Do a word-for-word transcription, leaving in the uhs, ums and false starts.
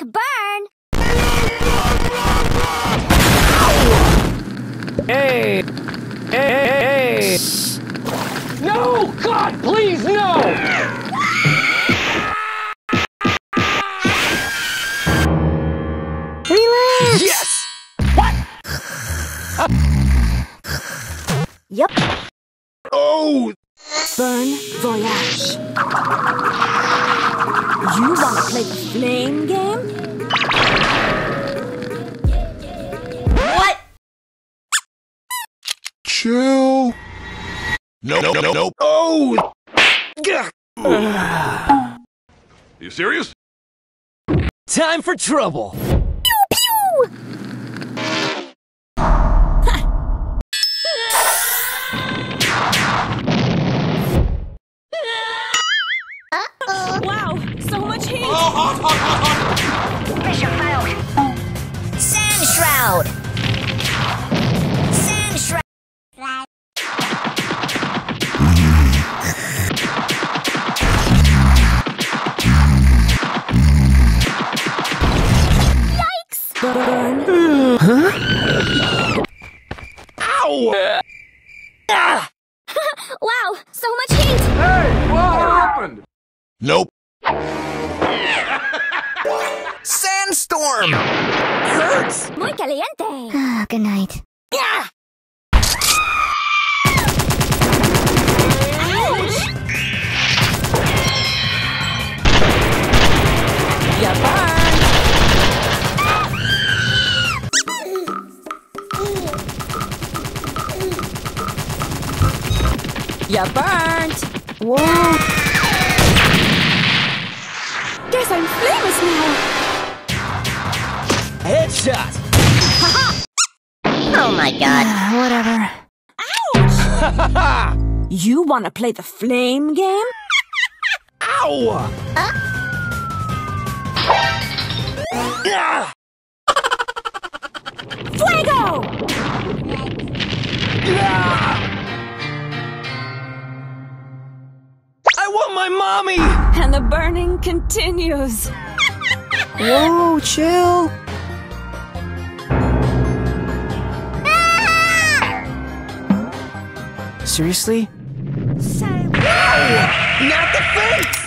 burn! Hey! Hey, hey, hey! No! God, please, no! Relax! Yes! What? Yep. Oh! Burn Voyage. You want to play the flame game? What? Chill. No, no, no, no. Oh! You serious? Time for trouble! Pew pew! Uh-oh. Wow, so much heat! Mission failed. Sand Shroud! Sand Shroud! Yikes! Burn! Huh? Ow! Ah! Wow, so much heat! Hey, what happened? Nope. Sandstorm! Hurts! Muy caliente! Ah, good night. Yeah! Ouch! You burned! You burned! Whoa! Guess I'm famous now! Headshot! Oh my god. Whatever. Ouch! You wanna play the flame game? Ow! Uh? Ah! Fuego! Ah! I want my mommy! And the burning continues. Whoa, chill! Seriously? Say Ow! Not the face!